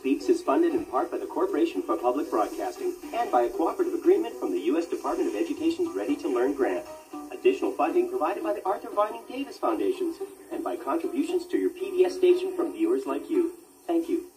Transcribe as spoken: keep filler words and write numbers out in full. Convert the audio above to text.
Speaks is funded in part by the Corporation for Public Broadcasting and by a cooperative agreement from the U S Department of Education's Ready to Learn grant. Additional funding provided by the Arthur Vining Davis Foundations and by contributions to your P B S station from viewers like you. Thank you.